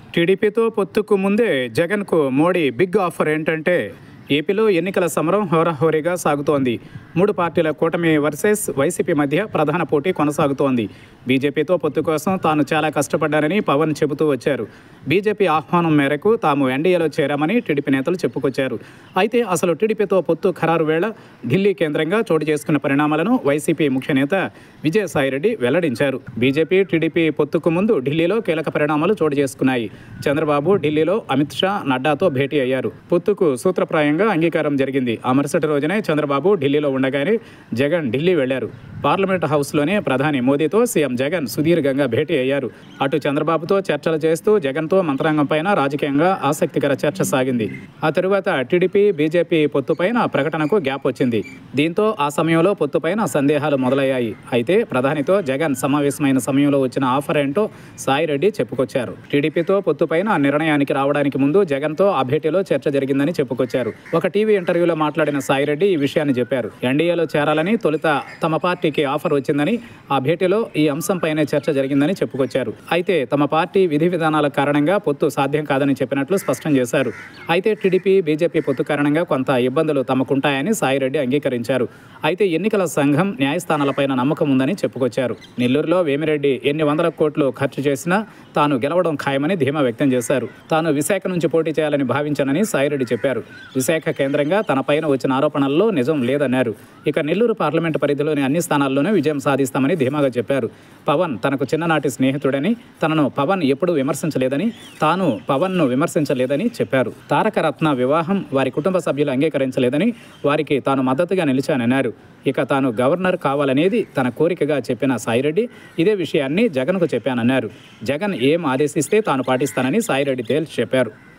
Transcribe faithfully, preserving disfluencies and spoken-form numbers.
టీడీపీతో పొత్తుకు ముందే జగన్కు మోడీ బిగ్ ఆఫర్ ఏంటంటే ఏపీలో ఎన్నికల సమరం హోరాహోరీగా సాగుతోంది. మూడు పార్టీల కూటమి వర్సెస్ వైసీపీ మధ్య ప్రధాన పోటీ కొనసాగుతోంది. బీజేపీతో పొత్తు కోసం తాను చాలా కష్టపడ్డానని పవన్ చెబుతూ వచ్చారు. బీజేపీ ఆహ్వానం మేరకు తాము ఎన్డీఏలో చేరామని టీడీపీ నేతలు చెప్పుకొచ్చారు. అయితే అసలు టీడీపీతో పొత్తు ఖరారు వేళ ఢిల్లీ కేంద్రంగా చోటు చేసుకున్న పరిణామాలను వైసీపీ ముఖ్య నేత విజయసాయిరెడ్డి వెల్లడించారు. బీజేపీ టీడీపీ పొత్తుకు ముందు ఢిల్లీలో కీలక పరిణామాలు చోటు చేసుకున్నాయి. చంద్రబాబు ఢిల్లీలో అమిత్ షా, నడ్డాతో భేటీ అయ్యారు. పొత్తుకు సూత్రప్రాయంగా అంగీకారం జరిగింది. ఆ మరుసటి రోజునే చంద్రబాబు ఢిల్లీలో ఉండగానే జగన్ ఢిల్లీ వెళ్లారు. పార్లమెంట్ హౌస్లోనే ప్రధాని మోదీతో సీఎం జగన్ సుదీర్ఘంగా భేటీ అయ్యారు. అటు చంద్రబాబుతో చర్చలు చేస్తూ జగన్తో మంత్రాంగం పైన రాజకీయంగా ఆసక్తికర చర్చ సాగింది. ఆ తరువాత టీడీపీ బీజేపీ పొత్తుపైన ప్రకటనకు గ్యాప్ వచ్చింది. దీంతో ఆ సమయంలో పొత్తుపైన సందేహాలు మొదలయ్యాయి. అయితే ప్రధానితో జగన్ సమావేశమైన సమయంలో వచ్చిన ఆఫర్ ఏంటో సాయిరెడ్డి చెప్పుకొచ్చారు. టీడీపీతో పొత్తుపైన నిర్ణయానికి రావడానికి ముందు జగన్తో ఆ భేటీలో చర్చ జరిగిందని చెప్పుకొచ్చారు. ఒక టీవీ ఇంటర్వ్యూలో మాట్లాడిన సాయిరెడ్డి ఈ విషయాన్ని చెప్పారు. ఎన్డీఏలో చేరాలని తొలుత తమ పార్టీకి ఆఫర్ వచ్చిందని, ఆ భేటీలో ఈ అంశంపైనే చర్చ జరిగిందని చెప్పుకొచ్చారు. అయితే తమ పార్టీ విధి విధానాల కారణంగా పొత్తు సాధ్యం కాదని చెప్పినట్లు స్పష్టం చేశారు. అయితే టీడీపీ బీజేపీ పొత్తు కారణంగా కొంత ఇబ్బందులు తమకుంటాయని సాయిరెడ్డి అంగీకరించారు. అయితే ఎన్నికల సంఘం న్యాయస్థానాలపైన నమ్మకం ఉందని చెప్పుకొచ్చారు. నెల్లూరులో వేమిరెడ్డి ఎన్ని వందల కోట్లు ఖర్చు చేసినా తాను గెలవడం ఖాయమని ధీమా వ్యక్తం చేశారు. తాను విశాఖ నుంచి పోటీ చేయాలని భావించానని సాయిరెడ్డి చెప్పారు. విశాఖ కేంద్రంగా తనపైన వచ్చిన ఆరోపణల్లో నిజం లేదన్నారు. ఇక నెల్లూరు పార్లమెంటు పరిధిలోని అన్ని స్థానాల్లోనూ విజయం సాధిస్తామని ధీమాగా చెప్పారు. పవన్ తనకు చిన్ననాటి స్నేహితుడని, తనను పవన్ ఎప్పుడూ విమర్శించలేదని, తాను పవన్ను విమర్శించలేదని చెప్పారు. తారకరత్న వివాహం వారి కుటుంబ సభ్యులు అంగీకరించలేదని, వారికి తాను మద్దతుగా నిలిచానన్నారు. ఇక తాను గవర్నర్ కావాలనేది తన కోరికగా చెప్పిన సాయిరెడ్డి ఇదే విషయాన్ని జగన్కు చెప్పానన్నారు. జగన్ ఏం ఆదేశిస్తే తాను పాటిస్తానని సాయిరెడ్డి తేల్చి చెప్పారు.